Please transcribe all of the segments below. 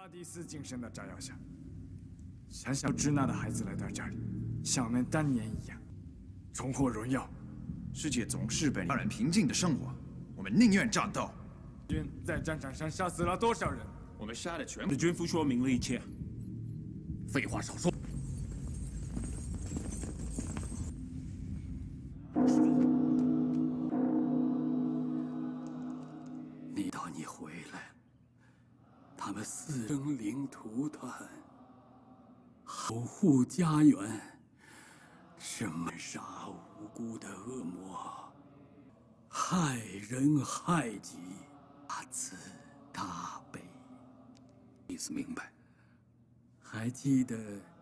大第四晋升的炸药下，想想支那的孩子来到这里，像我们当年一样，重获荣耀。 世界总是本让人平静的生活，我们宁愿战斗。 军在战场上杀死了多少人？ 我们杀的全部。 军夫说明了一切。废话少说。 你回来，他们四生灵涂炭，守护家园，是谋杀无辜的恶魔，害人害己，大慈大悲。意思明白？还记得？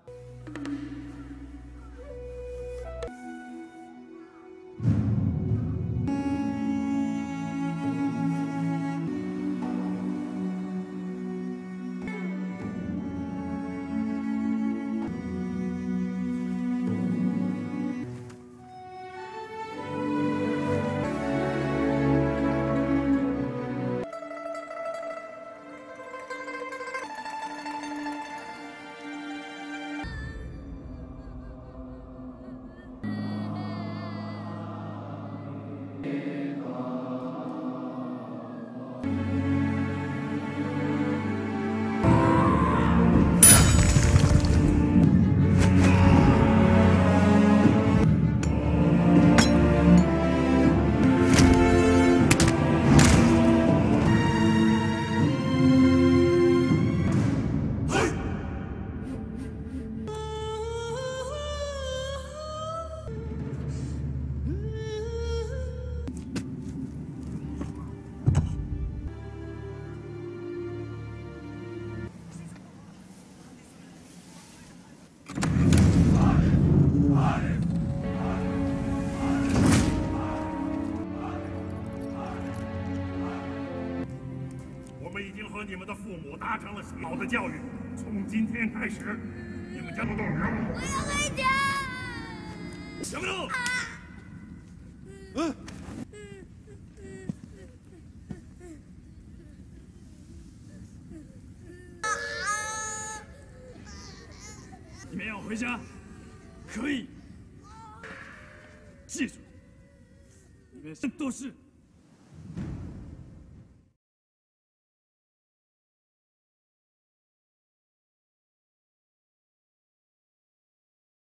和你们的父母达成了好的教育，从今天开始，你们将不动摇。 我要回家。 行不动。你们要回家，可以。记住，你们都是。